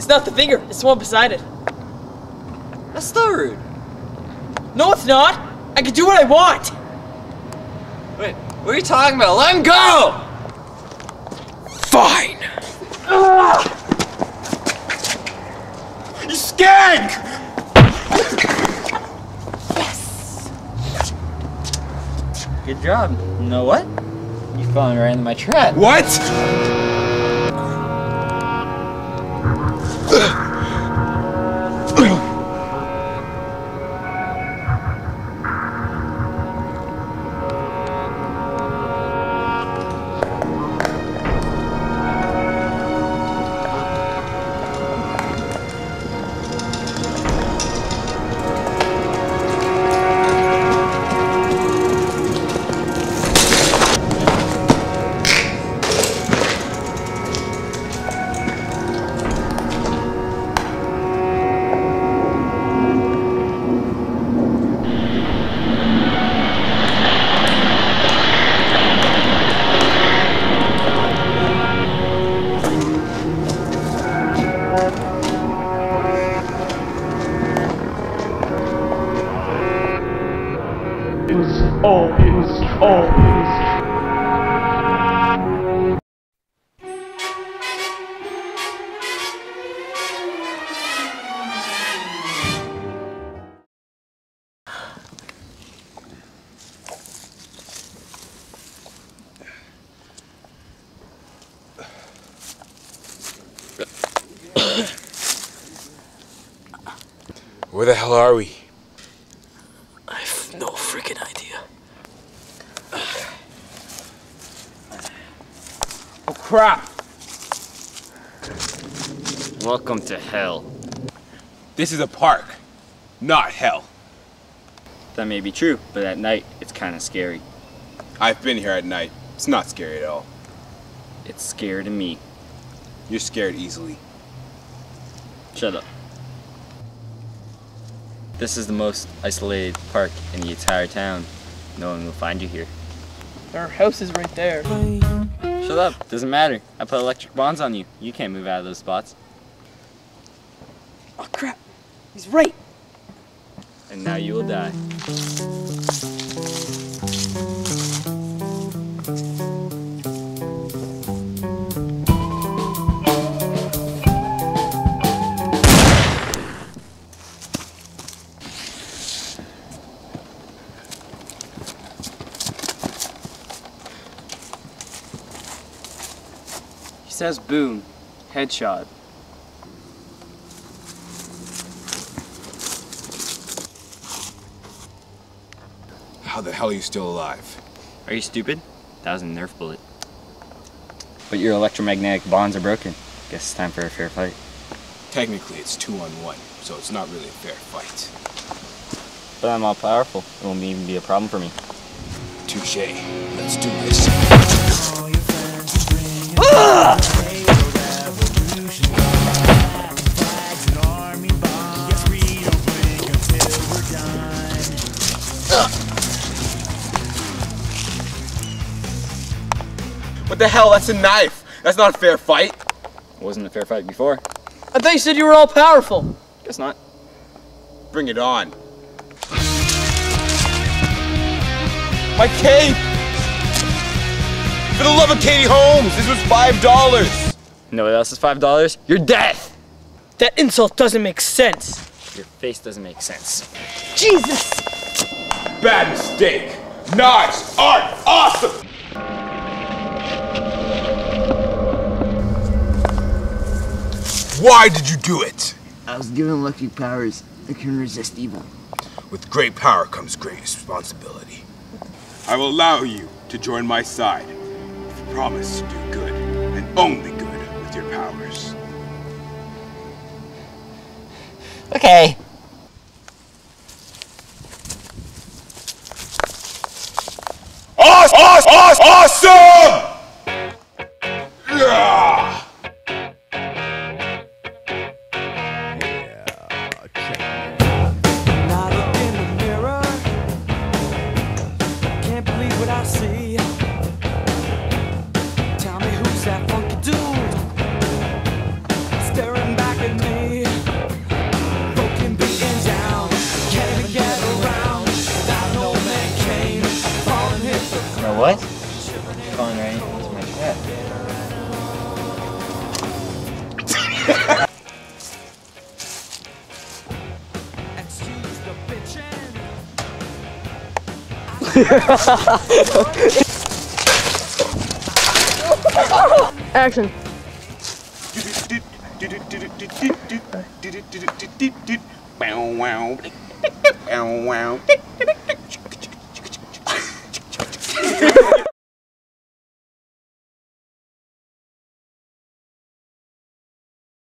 It's not the finger, it's the one beside it. That's still rude. No, it's not! I can do what I want! Wait, what are you talking about? Let him go! Fine! You skank! Yes! Good job. You know what? You falling right into my trap. What? Where the hell are we? I have no freaking idea. Oh crap! Welcome to hell. This is a park, not hell. That may be true, but at night, it's kind of scary. I've been here at night. It's not scary at all. It's scary to me. You're scared easily. Shut up. This is the most isolated park in the entire town. No one will find you here. Our house is right there. Shut up. Doesn't matter. I put electric bonds on you. You can't move out of those spots. Oh crap, he's right. And now you will die. He says boom, headshot. How the hell are you still alive? Are you stupid? That was a Nerf bullet. But your electromagnetic bonds are broken. Guess it's time for a fair fight. Technically, it's 2-on-1, so it's not really a fair fight. But I'm all powerful. It won't even be a problem for me. Touché. Let's do this. What the hell? That's a knife. That's not a fair fight. It wasn't a fair fight before. I thought you said you were all powerful. Guess not. Bring it on. My cape! For the love of Katie Holmes, this was $5. You know what else is $5? Your death! That insult doesn't make sense. Your face doesn't make sense. Jesus! Bad mistake. Knives aren't awesome! Why did you do it? I was given electric powers that can resist evil. With great power comes great responsibility. I will allow you to join my side if you promise to do good, and only good, with your powers. Okay. Awesome! Yeah! Tell me who's that funky dude staring back at me. What? Falling right into my trap. Action. Wow.